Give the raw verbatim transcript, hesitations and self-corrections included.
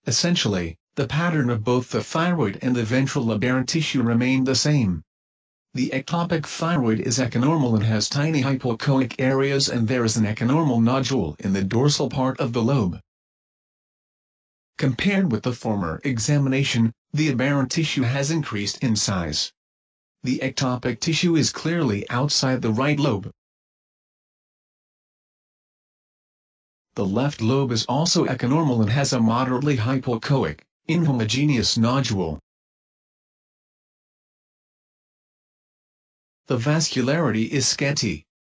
Essentially, the pattern of both the thyroid and the ventral aberrant tissue remain the same. The ectopic thyroid is echonormal and has tiny hypoechoic areas, and there is an echonormal nodule in the dorsal part of the lobe. Compared with the former examination, the aberrant tissue has increased in size. The ectopic tissue is clearly outside the right lobe. The left lobe is also echonormal and has a moderately hypoechoic, inhomogeneous nodule. The vascularity is scanty.